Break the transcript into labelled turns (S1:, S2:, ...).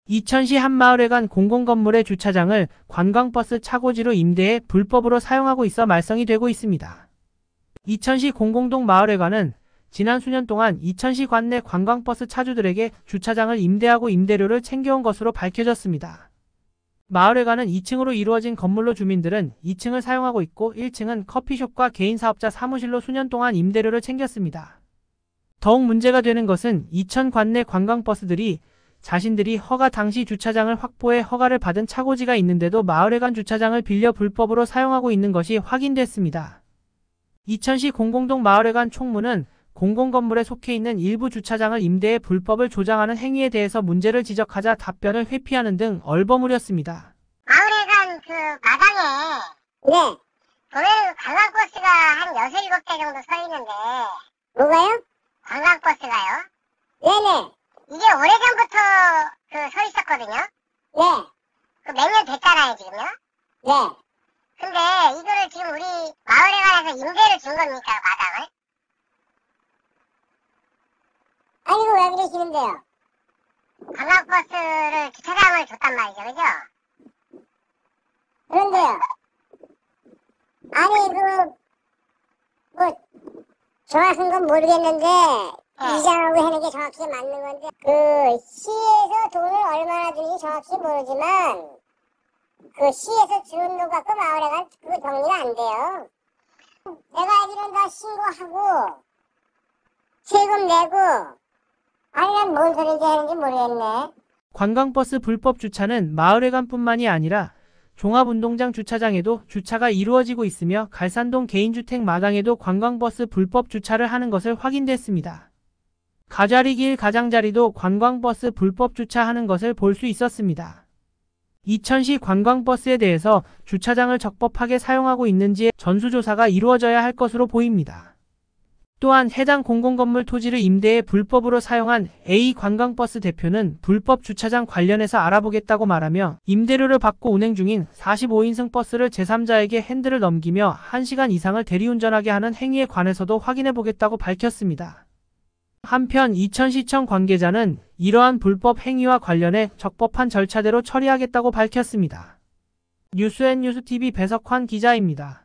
S1: 이천시 한 마을에 간 공공건물의 주차장을 관광버스 차고지로 임대해 불법으로 사용하고 있어 말썽이 되고 있습니다. 이천시 공공동 마을회관은 지난 수년 동안 이천시 관내 관광버스 차주들에게 주차장을 임대하고 임대료를 챙겨온 것으로 밝혀졌습니다. 마을회관은 2층으로 이루어진 건물로 주민들은 2층을 사용하고 있고 1층은 커피숍과 개인 사업자 사무실로 수년 동안 임대료를 챙겼습니다. 더욱 문제가 되는 것은 이천 관내 관광버스들이 자신들이 허가 당시 주차장을 확보해 허가를 받은 차고지가 있는데도 마을회관 주차장을 빌려 불법으로 사용하고 있는 것이 확인됐습니다. 이천시 공공동 마을회관 총무는 공공건물에 속해 있는 일부 주차장을 임대해 불법을 조장하는 행위에 대해서 문제를 지적하자 답변을 회피하는 등 얼버무렸습니다.
S2: 마을회관 마당에
S3: 네.
S2: 보면 관광버스가 한 6, 7대 정도 서 있는데.
S3: 뭐가요?
S2: 관광버스가요?
S3: 네네.
S2: 이게 오래전부터 서 있었거든요?
S3: 네.
S2: 몇 년 됐잖아요, 지금요?
S3: 네.
S2: 근데 이거를 지금 우리 마을회관에서 임대를 준 겁니까, 마당을?
S3: 아니, 이거 왜 그러시는데요?
S2: 관광버스를 주차장을 줬단 말이죠, 그죠?
S3: 그런데요. 아니, 정확한 건 모르겠는데, 이장하고 하는 게 정확히 맞는 건데, 시에서 돈을 얼마나 주는지 정확히 모르지만, 시에서 주는 돈 갖고 마을회관 그거 정리가 안 돼요. 내가 알기로는 다 신고하고, 세금 내고, 아니, 난 뭔 소리인지 하는지 모르겠네.
S1: 관광버스 불법 주차는 마을회관뿐만이 아니라 종합운동장 주차장에도 주차가 이루어지고 있으며 갈산동 개인주택 마당에도 관광버스 불법 주차를 하는 것을 확인됐습니다. 가자리길 가장자리도 관광버스 불법 주차하는 것을 볼 수 있었습니다. 이천시 관광버스에 대해서 주차장을 적법하게 사용하고 있는지의 전수조사가 이루어져야 할 것으로 보입니다. 또한 해당 공공건물 토지를 임대해 불법으로 사용한 A 관광버스 대표는 불법 주차장 관련해서 알아보겠다고 말하며 임대료를 받고 운행 중인 45인승 버스를 제3자에게 핸들을 넘기며 1시간 이상을 대리운전하게 하는 행위에 관해서도 확인해보겠다고 밝혔습니다. 한편 이천시청 관계자는 이러한 불법 행위와 관련해 적법한 절차대로 처리하겠다고 밝혔습니다. 뉴스앤뉴스TV 배석환 기자입니다.